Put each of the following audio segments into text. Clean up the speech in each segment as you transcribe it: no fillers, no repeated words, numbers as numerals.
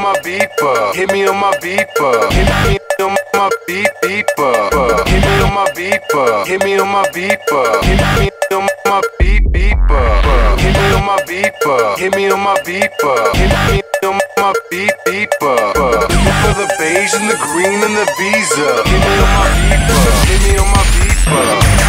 my beeper. Hit me on my beeper. Hit me on my beeper. Hit me on my beeper. Hit me on my beeper. Hit me on my beeper. Hit me on my beeper. Hit me on my beeper. Hit me on my beeper. For the beige and the green and the visa. Hit me on my beeper. Hit me on my beeper.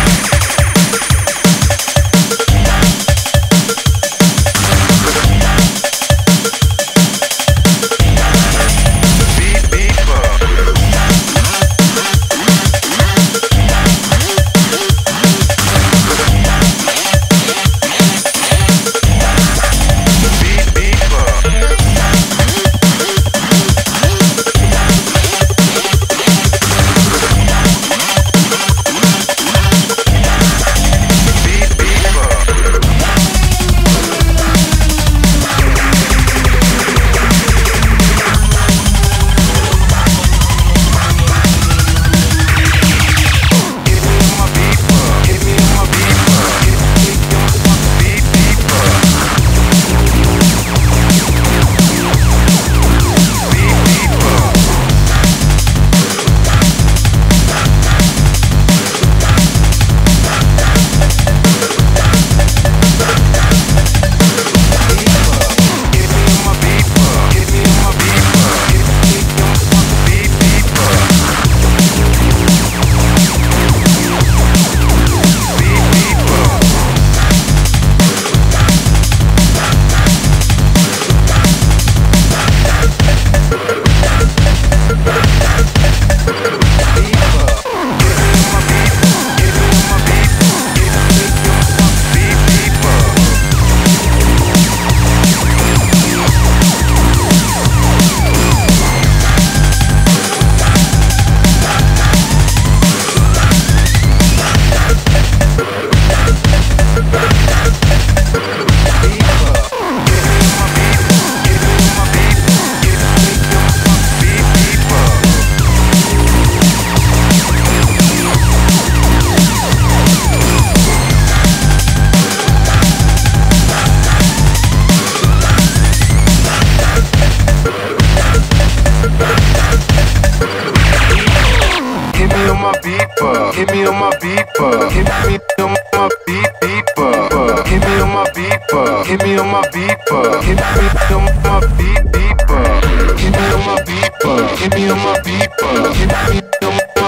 Hit me on my beeper. Hit me on my beeper. Hit me on my beeper. Hit me on my beeper. Hit me on my beeper. Hit me on my beeper. Hit me on my beeper. Hit me on my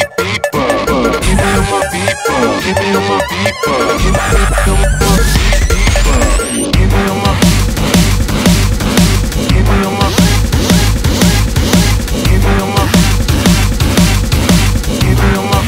beeper. Hit me on my beeper. Hit me on my beeper. Hit me on my beeper. Hit me on my Hit me on my Hit me on my Hit me on my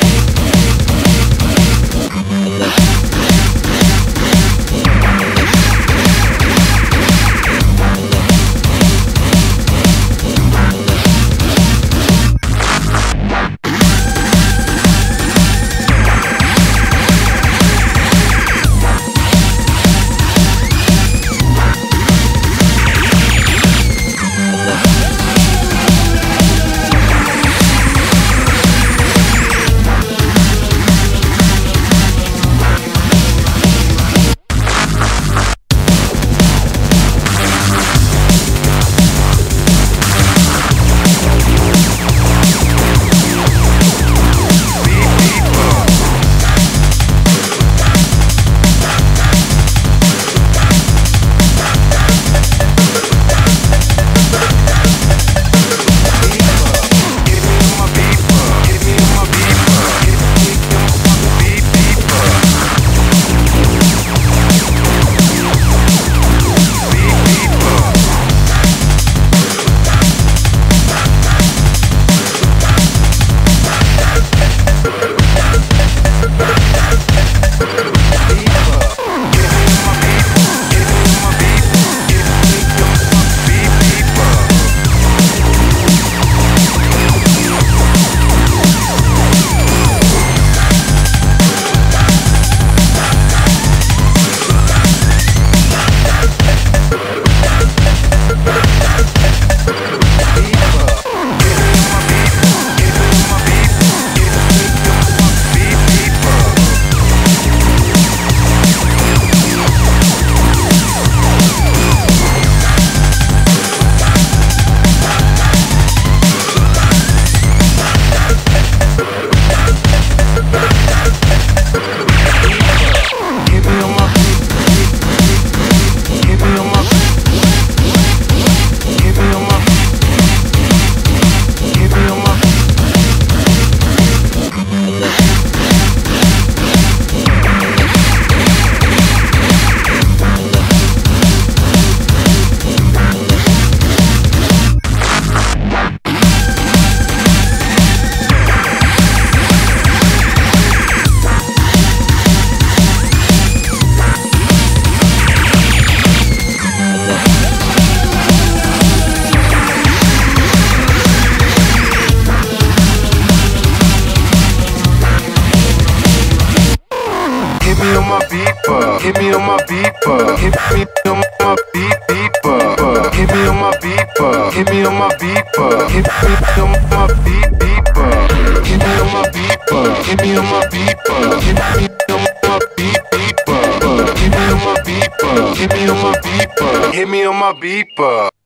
Hit me on my beeper. Hit me on my beeper. Hit me on my beeper. Hit me on my beeper. Hit me on my beeper. Hit me on my beeper. Hit me on my beeper. Hit me on my beeper. Hit me on my beeper. Hit me on my beeper. Hit me on my beeper.